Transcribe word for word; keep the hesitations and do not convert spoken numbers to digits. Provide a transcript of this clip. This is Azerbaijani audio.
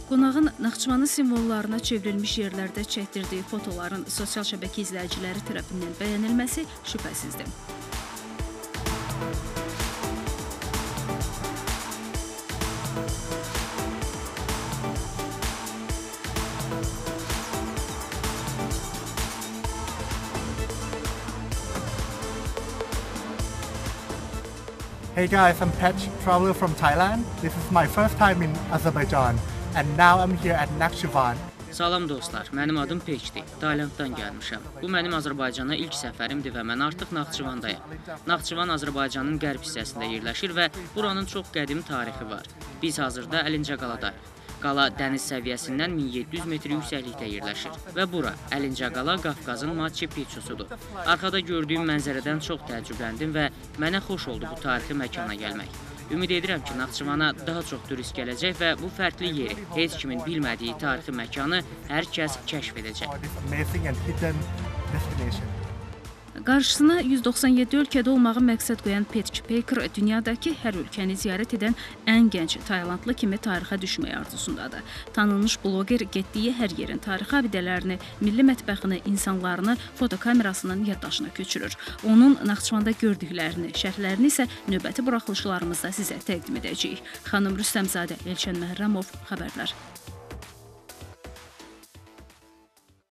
Qonağın Naxçıvanın simvollarına çevrilmiş yerlərdə çəkdirdiyi fotoların sosial şəbəkə izləyiciləri tərəfindən bəyənilməsi şübhəsizdir. Hey guys, I'm Petch, traveler from Thailand. This is my first time in Azerbaijan and now I'm here at Nakhchivan. Salam dostlar, mənim adım Peçdir. Taylanddan gəlmişəm. Bu mənim Azərbaycana ilk səfərimdir və mən artıq Naxçıvandayam. Naxçıvan Azərbaycanın qərb hissəsində yerləşir və buranın çox qədim tarixi var. Biz hazırda Əlincəqaladayıq. Qala dəniz səviyyəsindən min yeddi yüz metr yüksəklikdə yerləşir və bura Əlincəqala Qafqazın Machu Picchusudur. Arxada gördüyüm mənzərədən çox təəccübləndim və mənə xoş oldu bu tarixi məkana gəlmək. Ümid edirəm ki, Naxçıvana daha çox turist gələcək və bu fərqli yeri, heç kimin bilmədiyi tarixi məkanı hər kəs kəşf edəcək. Qarşısına yüz doxsan yeddi ölkədə olmağı məqsəd qoyan Petch Baker dünyadakı hər ölkəni ziyarət edən ən gənc Taylandlı kimi tarixə düşmək arzusundadır. Tanınmış bloger getdiyi hər yerin tarixi abidələrini, milli mətbəxini, insanlarını fotokamerasının yaddaşına köçürür. Onun Naxçıvanda gördüklərini, şərhlərini isə növbəti buraxılışlarımızda sizə təqdim edəcəyik. Xanım Rüstəmzadə, Elşən Məhərrəmov, xəbərlər.